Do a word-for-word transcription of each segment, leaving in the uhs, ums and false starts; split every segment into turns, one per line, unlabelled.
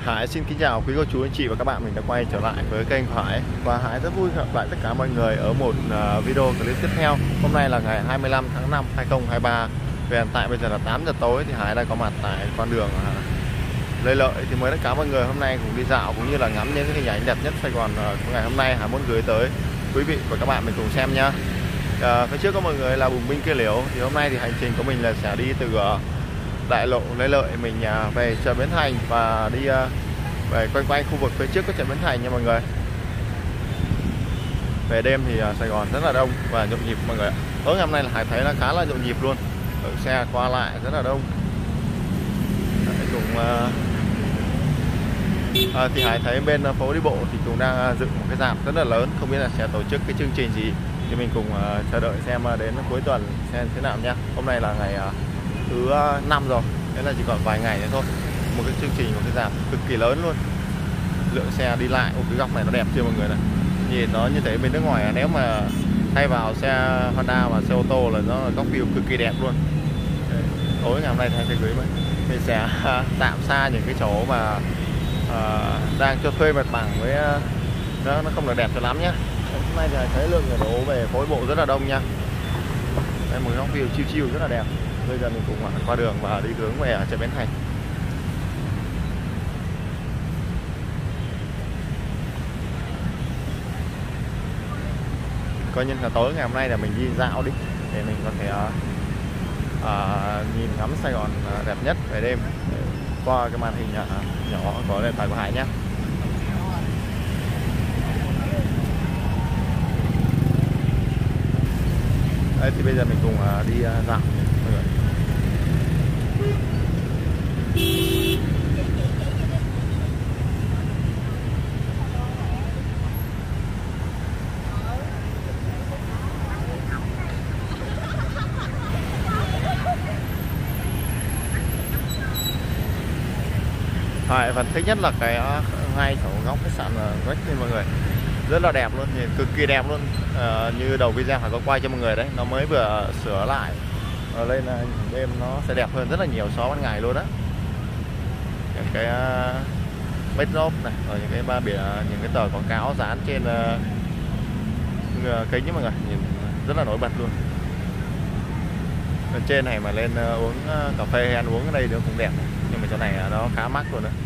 Hải xin kính chào quý cô chú anh chị và các bạn, mình đã quay trở lại với kênh của Hải và Hải rất vui gặp lại tất cả mọi người ở một video clip tiếp theo. Hôm nay là ngày hai mươi lăm tháng năm hai nghìn không trăm hai mươi ba. Về hiện tại bây giờ là tám giờ tối thì Hải đã có mặt tại con đường Lê Lợi. Thì mời tất cả mọi người hôm nay cùng đi dạo cũng như là ngắm những cái hình ảnh đẹp nhất Sài Gòn của ngày hôm nay. Hải muốn gửi tới quý vị và các bạn mình cùng xem nha. À, phía trước có mọi người là Bùng Binh Cây Liễu. Thì hôm nay thì hành trình của mình là sẽ đi từ đại lộ Lê Lợi mình về chợ Bến Thành và đi về quanh quanh khu vực phía trước có chợ Bến Thành nha mọi người. Về đêm thì Sài Gòn rất là đông và nhộn nhịp mọi người ạ. Tối ngày hôm nay là Hải thấy là khá là nhộn nhịp luôn, lượng xe qua lại rất là đông. Đấy, cùng à, thì Hải thấy bên phố đi bộ thì cũng đang dựng một cái rạp rất là lớn, không biết là sẽ tổ chức cái chương trình gì thì mình cùng uh, chờ đợi xem đến cuối tuần xem thế nào nha. Hôm nay là ngày uh, thứ năm rồi, thế là chỉ còn vài ngày nữa thôi. Một cái chương trình, một cái rạp cực kỳ lớn luôn, lượng xe đi lại. Ô, cái góc này nó đẹp chưa mọi người này, nhìn nó như thế bên nước ngoài nếu mà thay vào xe Honda và xe ô tô là nó là góc view cực kỳ đẹp luôn. Đấy, tối ngày hôm nay thay gửi mình sẽ tạm xa những cái chỗ mà uh, đang cho thuê mặt bằng với uh, nó nó không được đẹp cho lắm nhé. Hôm nay thì thấy lượng người đổ về phố đi bộ rất là đông nha. Đây một góc view chill chill rất là đẹp. Bây giờ mình cùng qua đường và đi hướng về chợ Bến Thành. Coi như là tối ngày hôm nay là mình đi dạo đi để mình có thể uh, uh, nhìn ngắm Sài Gòn đẹp nhất về đêm qua cái màn hình uh, nhỏ có điện thoại của Hải nhé. Đây thì bây giờ mình cùng uh, đi uh, dạo mọi người. Hải phần thích nhất là cái ngay chỗ góc khách sạn Rex này mọi người, rất là đẹp luôn, nhìn cực kỳ đẹp luôn. À, như đầu video Hải có quay cho mọi người đấy, nó mới vừa sửa lại à, lên đêm nó sẽ đẹp hơn rất là nhiều so với ban ngày luôn đó. Những cái uh, backdrop này, rồi những cái ba biển, những cái tờ quảng cáo dán trên uh, kính nhé mọi người, nhìn rất là nổi bật luôn. Bên trên này mà lên uh, uống uh, cà phê hay ăn uống ở đây nó cũng đẹp, nhưng mà chỗ này uh, nó khá mắc luôn đó.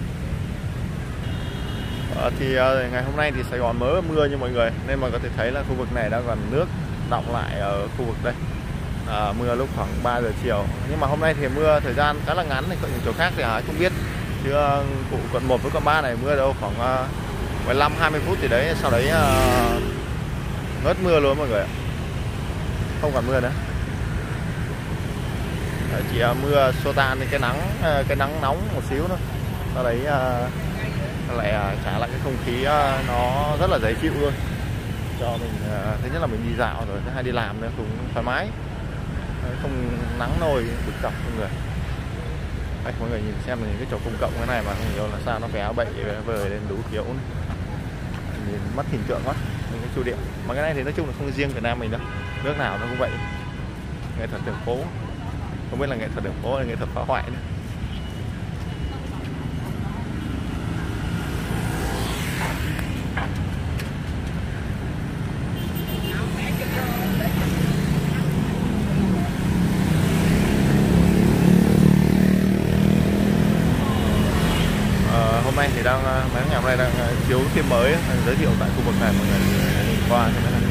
À, thì uh, ngày hôm nay thì Sài Gòn mới mưa như mọi người, nên mà có thể thấy là khu vực này đã còn nước đọng lại ở khu vực đây. À, mưa lúc khoảng ba giờ chiều, nhưng mà hôm nay thì mưa thời gian khá là ngắn, thì có những chỗ khác thì Hải không biết, chứ uh, cụ quận một với quận ba này mưa đâu khoảng uh, mười lăm hai mươi phút thì đấy, sau đấy uh, ngớt mưa luôn mọi người, không còn mưa nữa. Đấy, chỉ uh, mưa xô tan cái nắng uh, cái nắng nóng một xíu thôi, sau đấy uh, lại trả lại cái không khí nó rất là dễ chịu luôn cho mình. Thứ nhất là mình đi dạo, rồi thứ hai đi làm nữa cũng thoải mái, không nắng nôi bực dọc mọi người. Đây, mọi người nhìn xem những cái chỗ công cộng cái này mà không hiểu là sao nó véo bậy vời lên đủ kiểu này. Nhìn mất hình tượng quá những cái chu điện. Mà cái này thì nói chung là không riêng Việt Nam mình đâu, nước nào nó cũng vậy. Nghệ thuật đường phố, không biết là nghệ thuật đường phố hay nghệ thuật phá hoại nữa. Hôm nay thì đang mấy ngày hôm nay đang chiếu phim mới giới thiệu tại khu vực này mọi người, nhìn qua thì mới là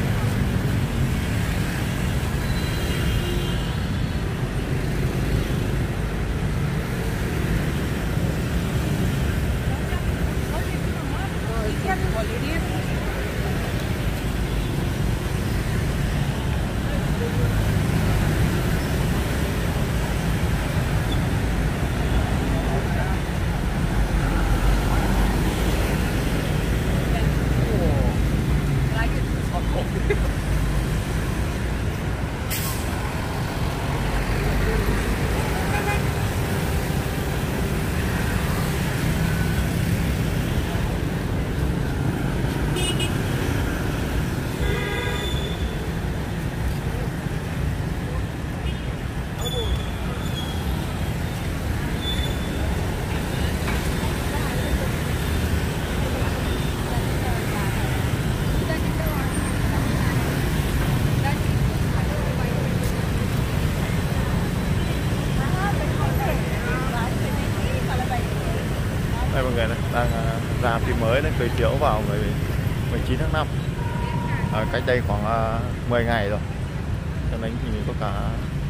mới nó khởi chiếu vào ngày mười chín tháng năm, à, cách đây khoảng uh, mười ngày rồi. Cho nên thì mình có cả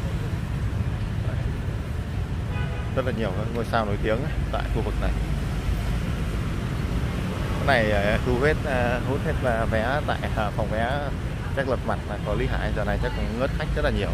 rất là nhiều ngôi sao nổi tiếng ấy, tại khu vực này. Cái này thu hết hút hết vé tại phòng vé chắc lật mặt là có Lý Hải, giờ này chắc cũng ngớt khách rất là nhiều.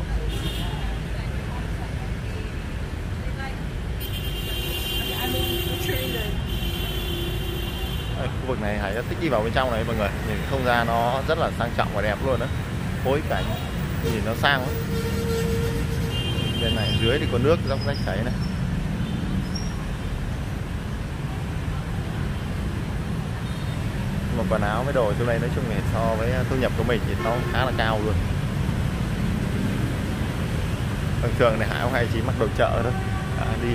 Đây, khu vực này Hải rất thích đi vào bên trong này mọi người, nhìn không gian nó rất là sang trọng và đẹp luôn đó, phối cảnh nhìn nó sang lắm. Bên này dưới thì có nước dốc rách chảy này. Mà quần áo với đồ chỗ này nói chung là so với thu nhập của mình thì nó khá là cao luôn. Thường thường này Hải không hay chỉ mặc đồ chợ thôi, à, đi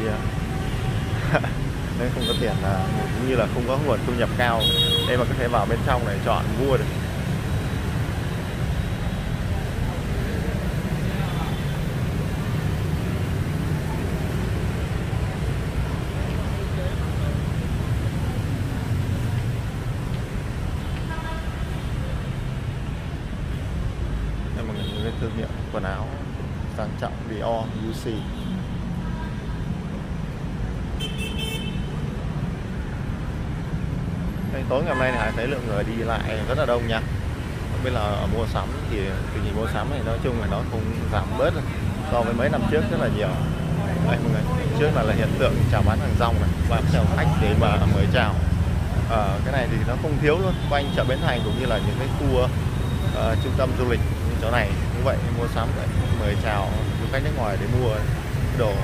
nếu không có tiền là cũng như là không có nguồn thu nhập cao nên mà có thể vào bên trong này chọn mua được. Đây mọi người, cái thương hiệu quần áo sang trọng Dior, Gucci. Đây, tối ngày hôm nay thì Hải thấy lượng người đi lại rất là đông nha. Không biết là ở mua sắm thì tình hình mua sắm này nói chung là nó không giảm bớt so với mấy năm trước rất là nhiều. Đây mọi người, trước là, là hiện tượng chào bán hàng rong này, và chào khách để mà mời chào. À, cái này thì nó không thiếu luôn, quanh chợ Bến Thành cũng như là những cái khu uh, trung tâm du lịch như chỗ này như vậy, mua sắm vậy, mời chào du khách nước ngoài để mua đồ.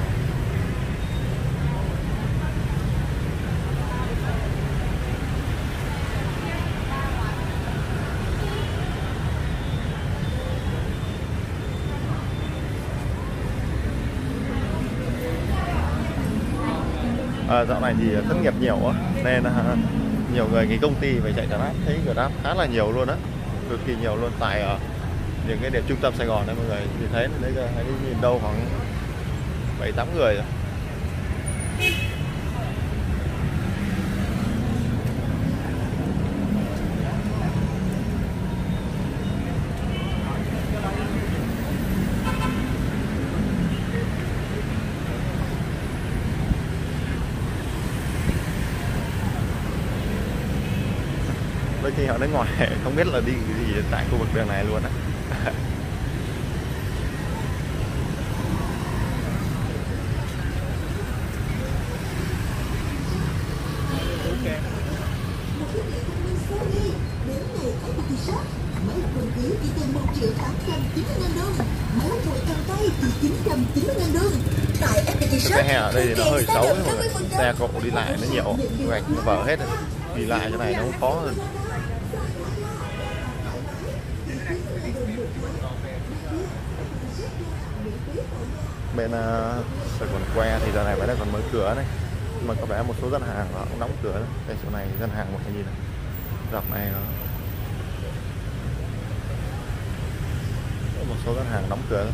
À, dạo này thì thất nghiệp nhiều á, nên uh, nhiều người nghỉ công ty phải chạy Grab, thấy Grab khá là nhiều luôn á, cực kỳ nhiều luôn tại uh, những cái điểm trung tâm Sài Gòn này mọi người nhìn thấy đấy, hãy nhìn đâu khoảng bảy tám người rồi. Đôi khi họ nước ngoài không biết là đi cái gì tại khu vực đường này luôn á. Cái hè ở đây thì nó hơi xấu ấy, mọi người. Xe cộ đi lại nó nhiều, gạch nó vỡ hết rồi. Đi lại cái này nó cũng khó hơn. Bên uh, Sài Gòn Que thì giờ này vẫn còn mở cửa này, nhưng mà có vẻ một số gian hàng họ cũng đóng cửa đấy. Đây chỗ này gian hàng một cái gì này, dọc này nó một số gian hàng đóng cửa.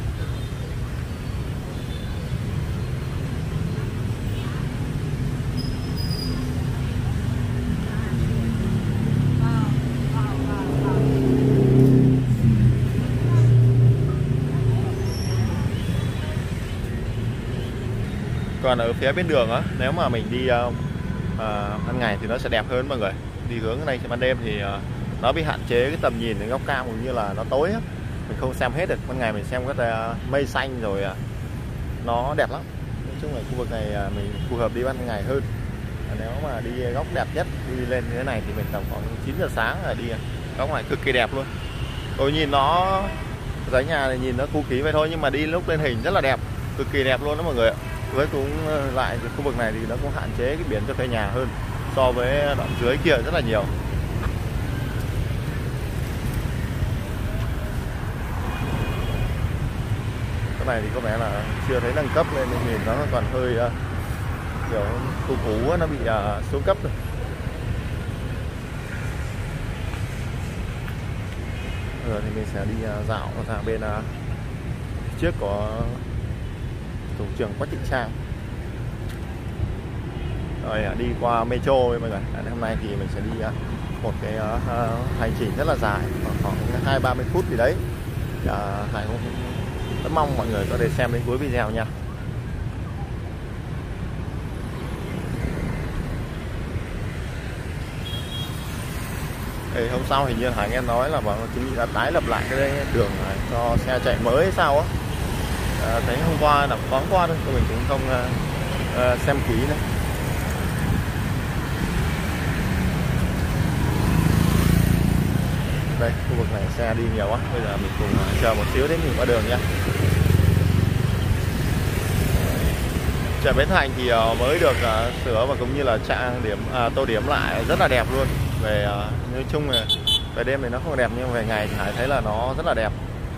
Còn ở phía bên đường á, nếu mà mình đi uh, uh, ban ngày thì nó sẽ đẹp hơn mọi người. Đi hướng cái này ban đêm thì uh, nó bị hạn chế cái tầm nhìn đến góc cao cũng như là nó tối á, mình không xem hết được. Ban ngày mình xem cái uh, mây xanh rồi uh, nó đẹp lắm. Nói chung là khu vực này uh, mình phù hợp đi ban ngày hơn. Uh, nếu mà đi góc đẹp nhất đi lên như thế này thì mình tầm khoảng chín giờ sáng là đi góc này cực kỳ đẹp luôn. Tôi nhìn nó dãy nhà này nhìn nó cũ kỹ vậy thôi, nhưng mà đi lúc lên hình rất là đẹp, cực kỳ đẹp luôn đó mọi người ạ. Với cũng lại khu vực này thì nó cũng hạn chế cái biển cho thuê nhà hơn so với đoạn dưới kia rất là nhiều. Cái này thì có vẻ là chưa thấy nâng cấp lên nên nhìn nó còn hơi uh, kiểu cũ cũ, nó bị uh, xuống cấp rồi. Giờ thì mình sẽ đi uh, dạo ra bên uh, trước có thủ trưởng Quách Thị Trang. rồi đi qua metro ấy mọi người. Hôm nay thì mình sẽ đi một cái uh, hành trình rất là dài, khoảng hai ba mươi phút gì đấy. Uh, Hải cũng rất mong mọi người có thể xem đến cuối video nha. Thì hôm sau hình như Hải nghe nói là bọn chuẩn bị đã tái lập lại cái đường này cho xe chạy mới hay sao á. À, thấy hôm qua là thoáng qua thôi, mình cũng không uh, uh, xem kỹ nữa. Đây, khu vực này xe đi nhiều quá, bây giờ mình cùng uh, chờ một xíu đến mình qua đường nhé. Chợ Bến Thành thì uh, mới được uh, sửa và cũng như là trang điểm uh, tô điểm lại rất là đẹp luôn. Về uh, nói chung là về đêm thì nó không đẹp, nhưng về ngày thì Hải thấy là nó rất là đẹp.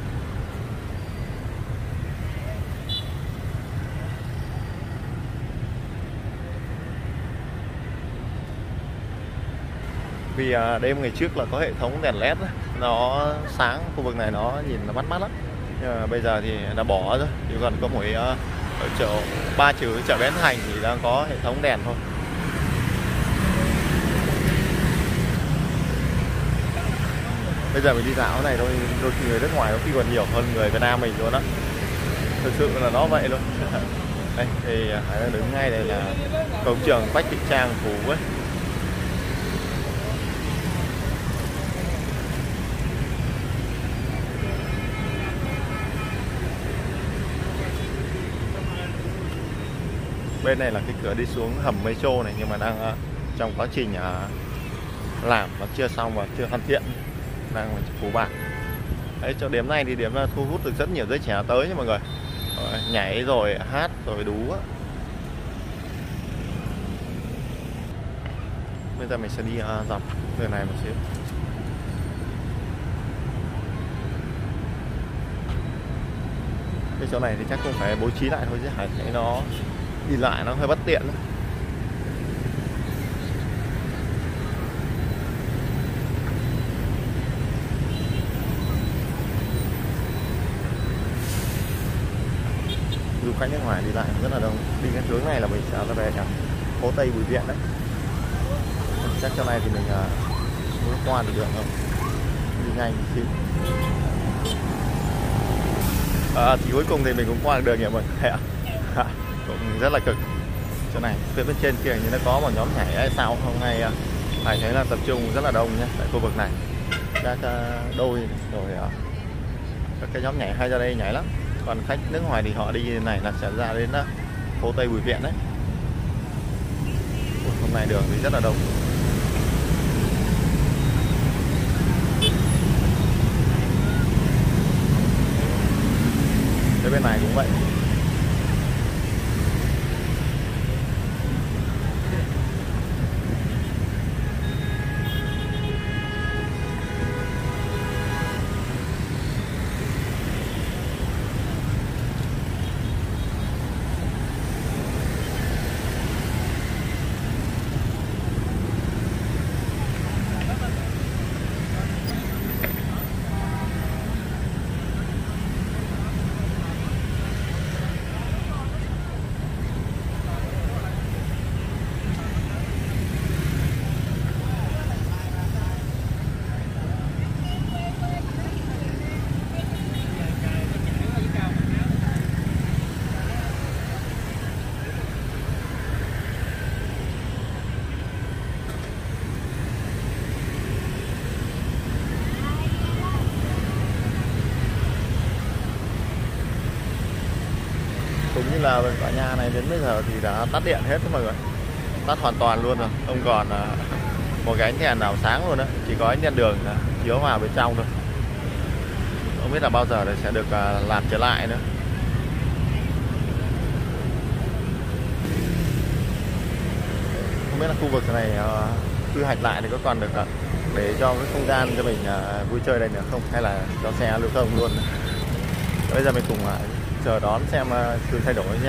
Vì uh, đêm ngày trước là có hệ thống đèn led đó, nó sáng khu vực này nó nhìn nó bắt mắt lắm. Nhưng mà bây giờ thì đã bỏ rồi, chỉ còn có mỗi uh, ở chợ Ba Chữ, chợ Bến Thành thì đang có hệ thống đèn thôi. Bây giờ mình đi dạo này thôi, đôi khi người nước ngoài có khi còn nhiều hơn người Việt Nam mình luôn á. Thực sự là nó vậy luôn. Đây thì Hải đang đứng ngay đây là cổng trường Quách Thị Trang Phú ấy. Bên này là cái cửa đi xuống hầm metro này, nhưng mà đang uh, trong quá trình uh, làm nó chưa xong và chưa hoàn thiện, đang phủ bạt. Đấy, chỗ điểm này thì điểm là thu hút được rất nhiều giới trẻ tới nha mọi người. Rồi, nhảy rồi hát rồi đú á. Bây giờ mình sẽ đi uh, dọc đường này một xíu. Cái chỗ này thì chắc cũng phải bố trí lại thôi, chứ Hải thấy nó đi lại nó hơi bất tiện. Du khách nước ngoài đi lại rất là đông. Đi cái hướng này là mình sẽ về phố Tây Bùi Viện đấy. Chắc chỗ này thì mình uh, qua được đường không? Đi nhanh một xíu. À, thì cuối cùng thì mình cũng qua được đường nhỉ mọi người ạ. Cũng rất là cực. Chỗ này phía bên trên kia như nó có một nhóm nhảy hay sao hôm nay Hải thấy là tập trung rất là đông nhé tại khu vực này. Các uh, đôi rồi uh, các cái nhóm nhảy hay ra đây nhảy lắm. Còn khách nước ngoài thì họ đi này là sẽ ra đến uh, phố Tây Bùi Viện đấy. Hôm nay đường thì rất là đông. Cái bên này cũng vậy. Cũng như là tòa nhà này đến bây giờ thì đã tắt điện hết mọi người, tắt hoàn toàn luôn rồi, không còn một cái ánh đèn nào sáng luôn đó, chỉ có ánh đèn đường chiếu vào bên trong thôi. Không biết là bao giờ sẽ được làm trở lại nữa. Không biết là khu vực này quy hoạch lại thì có còn được để cho cái không gian cho mình vui chơi đây nữa không, hay là cho xe lưu thông luôn. Bây giờ mình cùng chờ đón xem sự thay đổi nhé.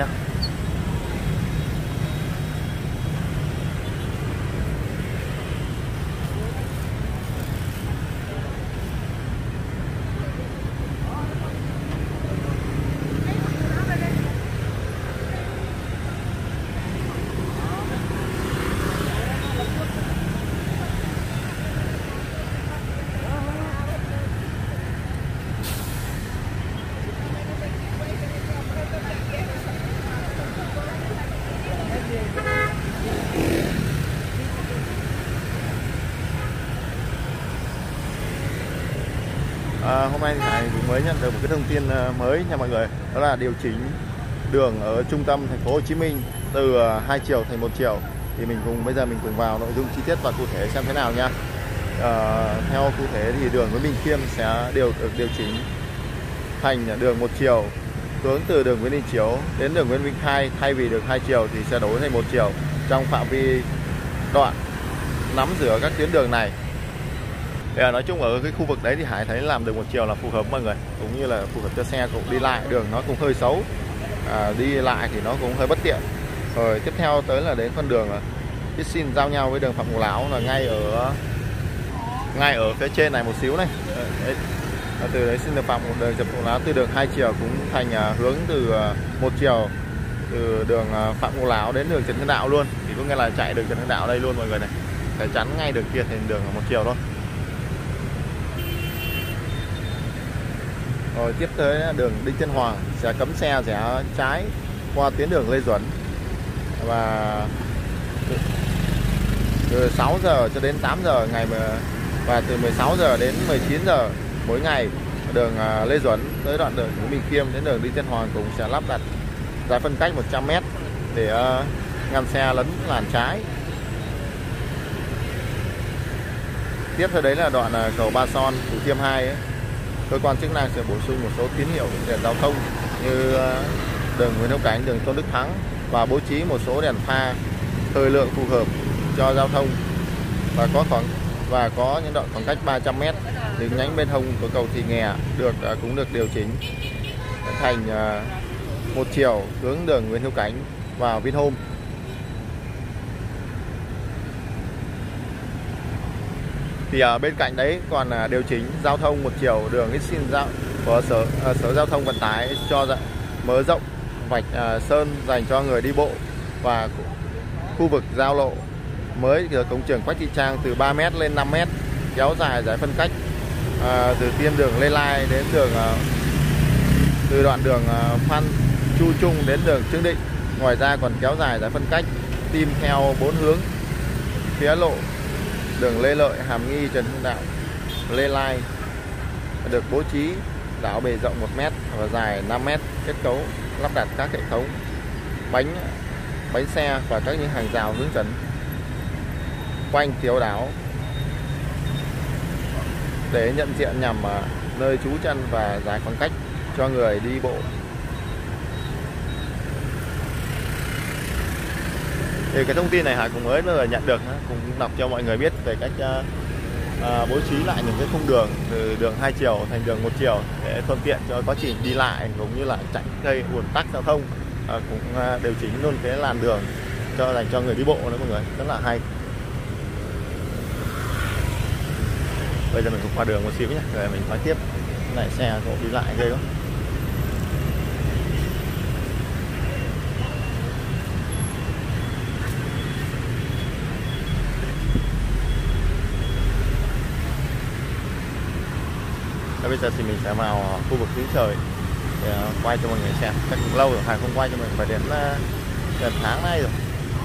À, hôm nay thì Hải cũng mới nhận được một cái thông tin mới nha mọi người, đó là điều chỉnh đường ở trung tâm thành phố Hồ Chí Minh từ hai chiều thành một chiều. Thì mình cùng bây giờ mình cùng vào nội dung chi tiết và cụ thể xem thế nào nha. À, theo cụ thể thì đường Nguyễn Bình Khiêm sẽ điều được điều chỉnh thành đường một chiều, hướng từ đường Nguyễn Đình Chiểu đến đường Nguyễn Vinh Khai, thay vì đường hai chiều thì sẽ đổi thành một chiều trong phạm vi đoạn nắm giữa các tuyến đường này. Để nói chung ở cái khu vực đấy thì Hải thấy làm đường một chiều là phù hợp mọi người, cũng như là phù hợp cho xe cũng đi lại, đường nó cũng hơi xấu, à, đi lại thì nó cũng hơi bất tiện. Rồi tiếp theo tới là đến con đường Ít Xin giao nhau với đường Phạm Ngũ Lão, là ngay ở ngay ở phía trên này một xíu này. Đấy. Từ đấy xin được Phạm đường Phạm Ngũ Lão từ đường hai chiều cũng thành uh, hướng từ uh, một chiều từ đường uh, Phạm Ngũ Lão đến đường Trần Hưng Đạo luôn, thì có nghĩa là chạy đường Trần Hưng Đạo đây luôn mọi người này, phải chắn ngay đường kia thành đường một chiều thôi. Rồi tiếp tới đường Đinh Tiên Hoàng sẽ cấm xe rẽ trái qua tuyến đường Lê Duẩn, và từ sáu giờ cho đến tám giờ ngày mà, và từ mười sáu giờ đến mười chín giờ mỗi ngày đường Lê Duẩn tới đoạn đường Nguyễn Bình Khiêm đến đường Đinh Tiên Hoàng cũng sẽ lắp đặt giải phân cách một trăm mét để uh, ngăn xe lấn làn trái. Tiếp theo đấy là đoạn uh, cầu Ba Son Thủ Thiêm hai ấy. Cơ quan chức năng sẽ bổ sung một số tín hiệu đèn giao thông như uh, đường Nguyễn Hữu Cảnh, đường Tôn Đức Thắng, và bố trí một số đèn pha thời lượng phù hợp cho giao thông, và có khoảng và có những đoạn khoảng cách ba trăm mét. Đường nhánh bên hông của cầu Thị Nghè được uh, cũng được điều chỉnh thành uh, một chiều hướng đường Nguyễn Hữu Cảnh vào Vinhome. Thì ở bên cạnh đấy còn uh, điều chỉnh giao thông một chiều đường Ít Xin giao của sở uh, sở giao thông vận tải cho dạ, mở rộng vạch uh, sơn dành cho người đi bộ, và khu vực giao lộ mới từ cổng trường Quách Thị Trang từ ba mét lên năm mét, kéo dài giải phân cách à, từ tiên đường Lê Lai đến đường à, từ đoạn đường à, Phan Chu Trung đến đường Trương Định. Ngoài ra còn kéo dài giải phân cách tim theo bốn hướng phía lộ đường Lê Lợi, Hàm Nghi, Trần Hưng Đạo, Lê Lai được bố trí đảo bề rộng một mét và dài năm mét, kết cấu lắp đặt các hệ thống bánh bánh xe và các những hàng rào hướng dẫn quanh thiếu đảo để nhận diện nhằm nơi trú chân và giải khoảng cách cho người đi bộ. Thì cái thông tin này Hải cũng mới vừa nhận được, cũng đọc cho mọi người biết về cách à, bố trí lại những cái khung đường từ đường hai chiều thành đường một chiều để thuận tiện cho quá trình đi lại, cũng như là tránh gây ùn tắc giao thông. À, cũng à, điều chỉnh luôn cái làn đường cho dành cho người đi bộ nữa mọi người, rất là hay. Bây giờ mình cùng qua đường một xíu nhé, rồi mình nói tiếp. Cái này xe cộ đi lại ghê quá. Và bây giờ thì mình sẽ vào khu vực dưới trời để quay cho mọi người xem. Chắc cũng lâu rồi Hải không quay cho mình, phải đến gần tháng nay rồi.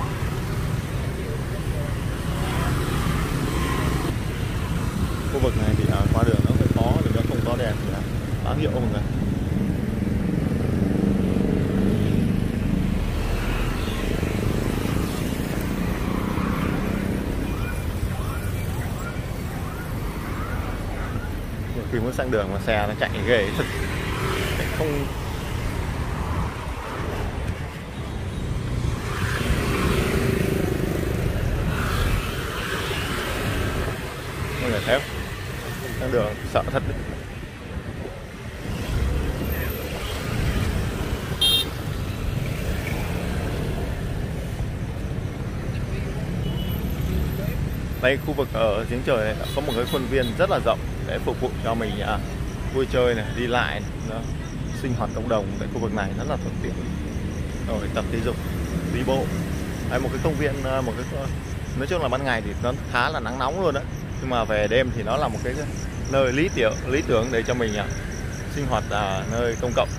Khu vực này thì qua đường nó hơi khó, vì nó không có đèn thì báo hiệu mọi người. Khi muốn sang đường mà xe nó chạy ghê thật, không mọi người thấy không? Sang đường sợ thật đấy. Đây khu vực ở giếng trời này có một cái khuôn viên rất là rộng để phục vụ cho mình à, vui chơi này, đi lại này, nó, sinh hoạt cộng đồng. Tại khu vực này rất là thuận tiện, rồi tập thể dục, đi bộ. Đây, một cái công viên, một cái nói chung là ban ngày thì nó khá là nắng nóng luôn đấy, nhưng mà về đêm thì nó là một cái nơi lý tưởng lý tưởng để cho mình à, sinh hoạt ở nơi công cộng.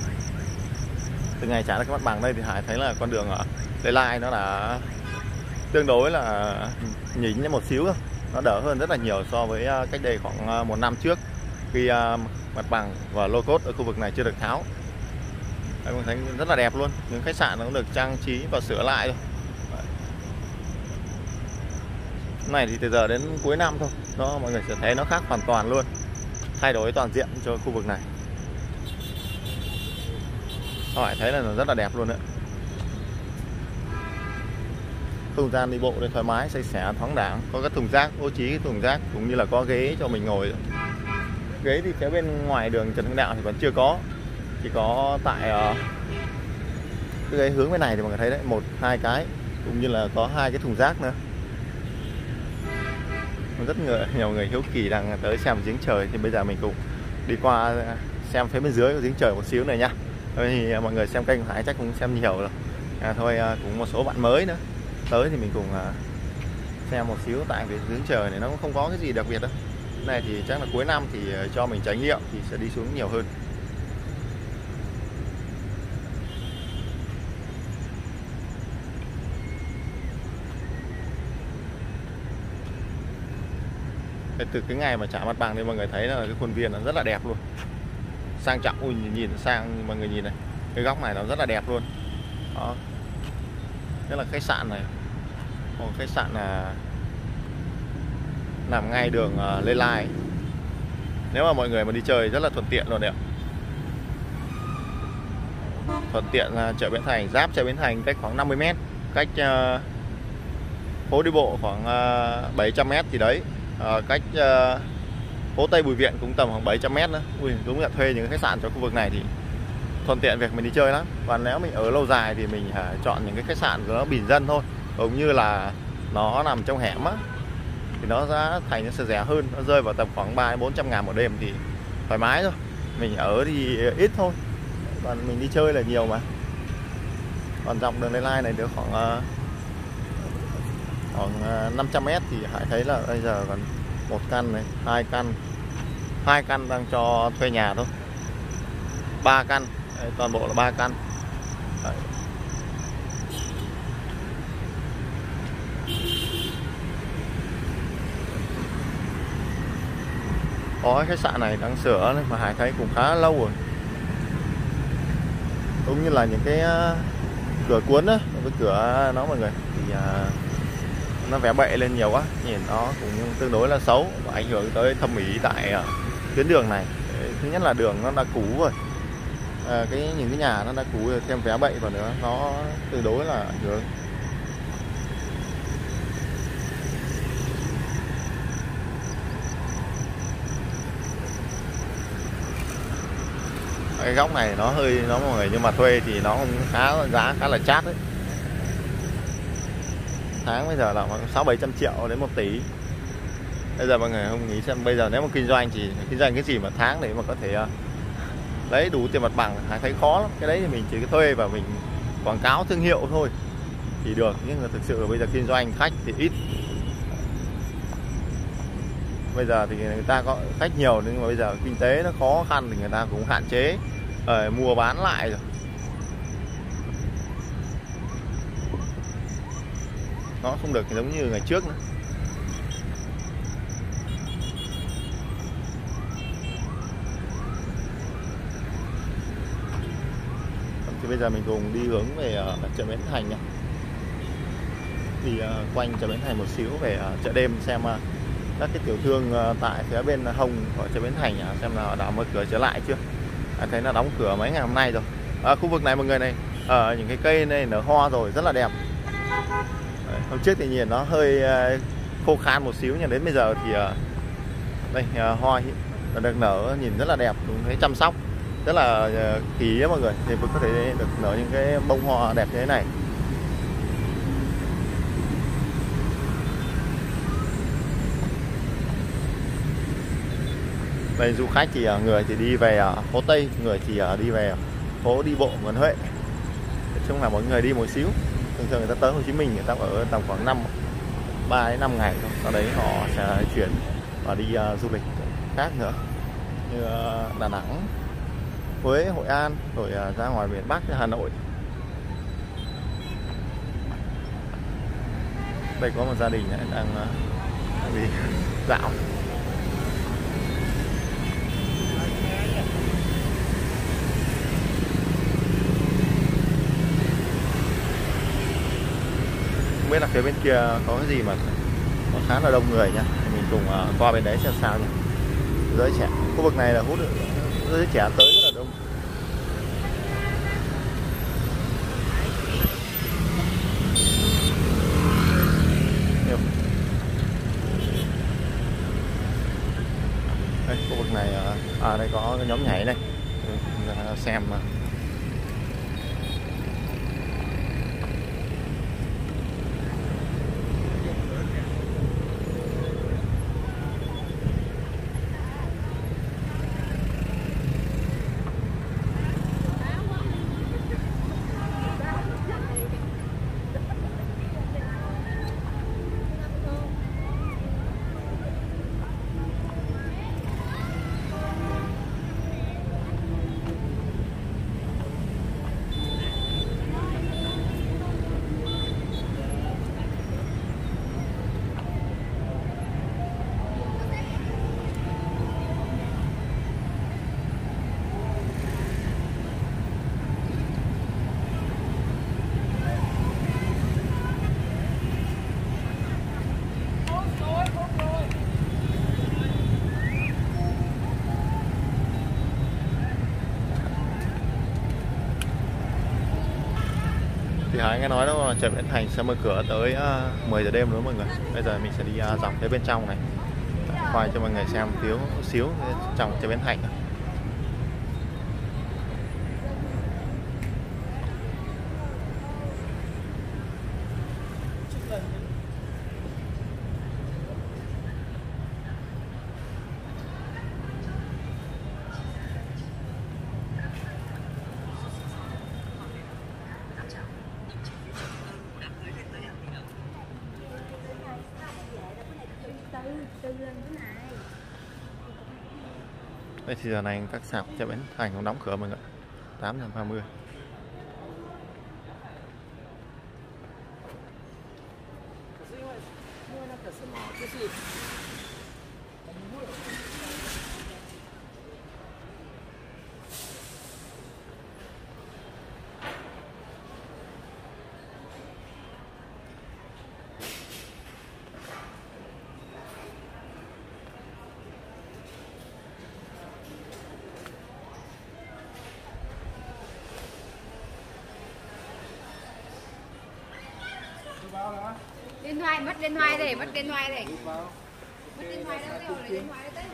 Từ ngày trả ra cái mặt bằng đây thì Hải thấy là con đường ở Lê Lai nó đã tương đối là nhỉnh một xíu thôi, nó đỡ hơn rất là nhiều so với cách đây khoảng một năm trước khi mặt bằng và lô cốt ở khu vực này chưa được tháo. Đây, mình thấy rất là đẹp luôn, những khách sạn nó cũng được trang trí và sửa lại rồi. Này thì từ giờ đến cuối năm thôi, nó mọi người sẽ thấy nó khác hoàn toàn luôn, thay đổi toàn diện cho khu vực này. Các bạn thấy là nó rất là đẹp luôn đấy. Không gian đi bộ để thoải mái, sạch sẽ, thoáng đãng, có các thùng rác, bố trí thùng rác cũng như là có ghế cho mình ngồi. Ghế thì phía bên ngoài đường Trần Hưng Đạo thì vẫn chưa có, chỉ có tại uh, cái ghế hướng bên này thì mọi người thấy đấy, một hai cái, cũng như là có hai cái thùng rác nữa. Rất người, nhiều người hiếu kỳ đang tới xem giếng trời, thì bây giờ mình cũng đi qua xem phía bên dưới của giếng trời một xíu này nha. Thì mọi người xem kênh của Hải chắc cũng xem nhiều rồi. À, thôi cũng một số bạn mới nữa tới thì mình cùng xem một xíu, tại vì giếng trời này nó cũng không có cái gì đặc biệt đâu. Cái này thì chắc là cuối năm thì cho mình trải nghiệm thì sẽ đi xuống nhiều hơn. Từ cái ngày mà trả mặt bằng thì mọi người thấy là cái khuôn viên nó rất là đẹp luôn, sang trọng. Ui, nhìn, nhìn sang mọi người nhìn này, cái góc này nó rất là đẹp luôn đó. Thế là khách sạn này, một khách sạn là nằm ngay đường uh, Lê Lai. Nếu mà mọi người mà đi chơi rất là thuận tiện luôn đấy ạ. Thuận tiện uh, chợ Bến Thành, giáp chợ Bến Thành cách khoảng năm mươi mét, cách uh, phố đi bộ khoảng uh, bảy trăm mét thì đấy. À, cách uh, phố Tây Bùi Viện cũng tầm khoảng bảy trăm mét nữa. Ui, đúng là thuê những khách sạn cho khu vực này thì thuận tiện việc mình đi chơi lắm. Và nếu mình ở lâu dài thì mình uh, chọn những cái khách sạn nó bình dân thôi, cũng như là nó nằm trong hẻm á, thì nó giá thành nó sẽ rẻ hơn, nó rơi vào tầm khoảng ba đến bốn trăm ngàn một đêm thì thoải mái thôi. Mình ở thì ít thôi, còn mình đi chơi là nhiều mà. Còn dọc đường Lê Lai này được khoảng uh, khoảng năm trăm mét thì Hải thấy là bây giờ còn một căn này, hai căn, hai căn đang cho thuê nhà thôi, ba căn, đấy, toàn bộ là ba căn. Đấy. Có khách sạn này đang sửa mà Hải thấy cũng khá lâu rồi, cũng như là những cái cửa cuốn á, cái cửa nó mọi người thì uh, nó vẽ bậy lên nhiều quá, nhìn nó cũng tương đối là xấu và ảnh hưởng tới thẩm mỹ tại uh, tuyến đường này. Thứ nhất là đường nó đã cũ rồi, à, cái những cái nhà nó đã cũ rồi, thêm vẽ bậy vào nữa, nó tương đối là ảnh hưởng. Cái góc này nó hơi nó mọi người, nhưng mà thuê thì nó cũng khá giá khá là chát đấy. Tháng bây giờ là khoảng sáu bảy trăm triệu đến một tỷ. Bây giờ mọi người không nghĩ xem bây giờ nếu mà kinh doanh thì kinh doanh cái gì mà tháng để mà có thể uh, lấy đủ tiền mặt bằng, Hải thấy khó lắm. Cái đấy thì mình chỉ thuê và mình quảng cáo thương hiệu thôi thì được, nhưng mà thực sự là bây giờ kinh doanh khách thì ít. Bây giờ thì người ta có khách nhiều nhưng mà bây giờ kinh tế nó khó khăn thì người ta cũng hạn chế uh, mua bán lại rồi. Nó không được giống như ngày trước nữa. Thì bây giờ mình cùng đi hướng về uh, chợ Bến Thành nha. Đi uh, quanh chợ Bến Thành một xíu về uh, chợ đêm xem uh, các cái tiểu thương uh, tại phía bên hông của chợ Bến Thành uh, xem là đã mở cửa trở lại chưa. Anh thấy nó đóng cửa mấy ngày hôm nay rồi. À, khu vực này mọi người này, ở uh, những cái cây này nở hoa rồi, rất là đẹp. Đấy, hôm trước thì nhìn nó hơi uh, khô khan một xíu, nhưng đến bây giờ thì uh, đây uh, hoa được nở nhìn rất là đẹp, cũng thấy chăm sóc rất là uh, kỹ đó mọi người, thì vẫn có thể được nở những cái bông hoa đẹp như thế này. Đây du khách thì uh, người thì đi về uh, phố Tây, người thì uh, đi về phố đi bộ Nguyễn Huệ. Nói chung là mọi người đi một xíu. Thường thường người ta tới Hồ Chí Minh người ta ở tầm khoảng năm ba đến năm ngày thôi, sau đấy họ sẽ chuyển và đi uh, du lịch khác nữa, như uh, Đà Nẵng, Huế, Hội An, rồi uh, ra ngoài miền Bắc như Hà Nội. Đây có một gia đình này đang uh, đi dạo. Không biết là phía bên kia có cái gì mà nó khá là đông người nhá. Mình cùng uh, qua bên đấy xem sao nhá. Giới trẻ, khu vực này là hút giới trẻ tới rất là đông. Đây, khu vực này à đây có cái nhóm nhảy này, xem mà. Thì Hải nghe nói đó chợ Bến Thành sẽ mở cửa tới uh, mười giờ đêm nữa mọi người. Bây giờ mình sẽ đi uh, dọc tới bên trong này, quay cho mọi người xem thiếu xíu trong chợ Bến Thành. Đây thì giờ này các sạp chợ Bến Thành cũng đóng cửa mọi người, tám giờ ba mươi.
Điện thoại, mất điện thoại đây, mất điện thoại đây. Mất điện thoại đâu, đâu, điện thoại đấy.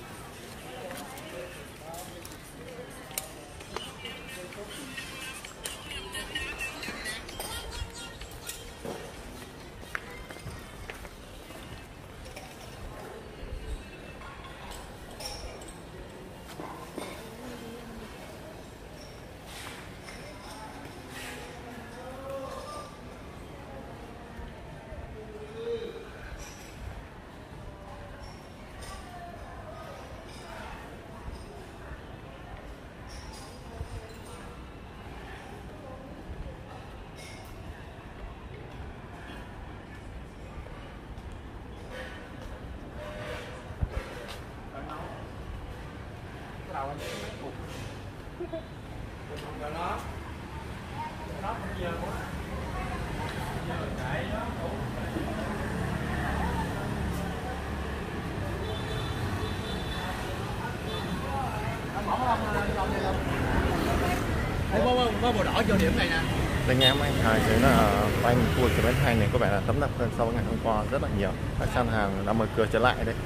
Có màu đỏ vô điểm này nè.
Đây nghe em anh Hải thấy là quanh khu vực chợ Bến Thành này có vẻ là tấp nập hơn so với ngày hôm qua rất là nhiều. Các gian hàng đã mở cửa trở lại đấy.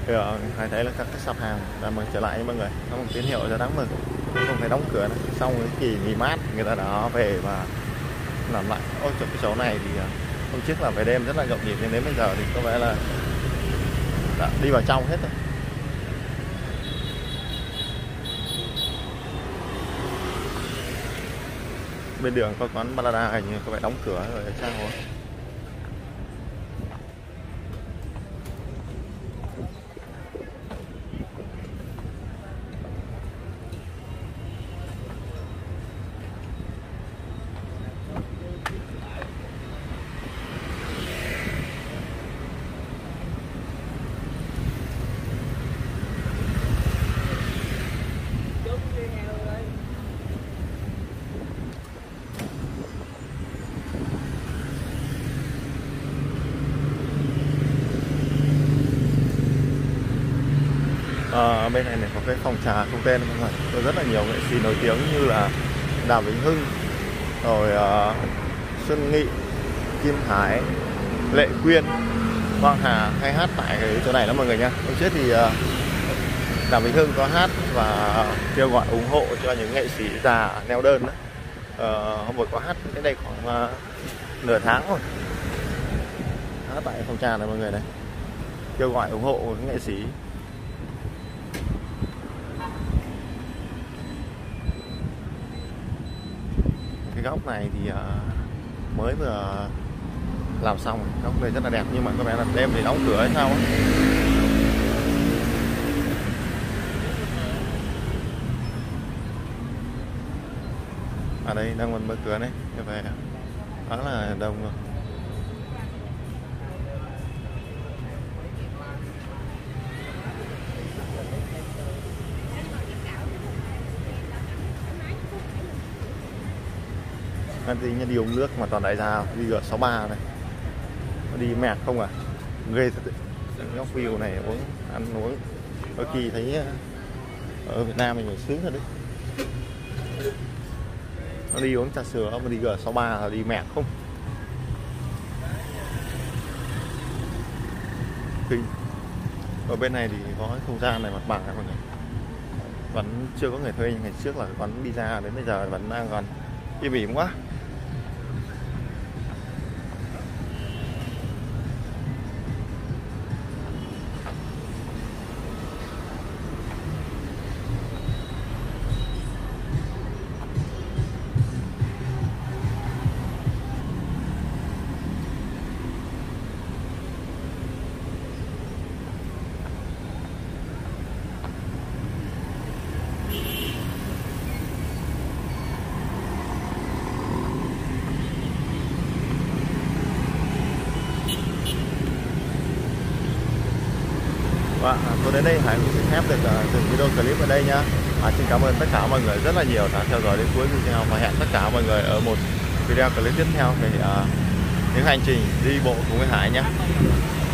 Bây giờ Hải thấy là các cái sạp hàng đã mở trở lại nha mọi người, nó một tín hiệu rất đáng mừng, không phải đóng cửa nữa. Xong cái kỳ nghỉ mát người ta đã về và làm lại. Ôi chỗ cái chỗ này thì hôm trước là về đêm rất là nhộn nhịp, nhưng đến bây giờ thì có vẻ là đã đi vào trong hết rồi. Bên đường có quán Balada hình như có vẻ đóng cửa rồi sao rồi. À, bên này này có cái phòng trà không tên mọi người, có rất là nhiều nghệ sĩ nổi tiếng như là Đàm Vĩnh Hưng, rồi uh, Xuân Nghị, Kim Hải, Lệ Quyên, Quang Hà hay hát tại cái chỗ này lắm mọi người nha. Hôm trước thì uh, Đàm Vĩnh Hưng có hát và kêu gọi ủng hộ cho những nghệ sĩ già neo đơn đó. Uh, hôm vừa có hát đến đây khoảng uh, nửa tháng rồi, hát tại phòng trà này mọi người này, kêu gọi ủng hộ những nghệ sĩ. Cái góc này thì uh, mới vừa làm xong, góc này rất là đẹp nhưng mà có vẻ là đêm thì đóng cửa hay sao á. Ở đây đang còn mở cửa đấy, về khá là đông rồi. Anh tí đi uống nước mà toàn đại gia đi G sáu ba này, nó đi mẹt không à, ghê thật. Góc view này uống ăn uống đôi khi thấy ở Việt Nam mình sướng thật đấy. Nó đi uống trà sữa mà đi G sáu ba là đi mẹt không. Kinh. Ở bên này thì có cái không gian này mặt bằng này mọi người, vẫn chưa có người thuê, nhưng ngày trước là vẫn đi ra, đến bây giờ vẫn đang còn im ỉm quá. Và tôi đến đây Hải cũng xin phép được uh, dừng video clip ở đây nhá. À, xin cảm ơn tất cả mọi người rất là nhiều đã theo dõi đến cuối video, và hẹn tất cả mọi người ở một video clip tiếp theo về uh, những hành trình đi bộ cùng với Hải nhé.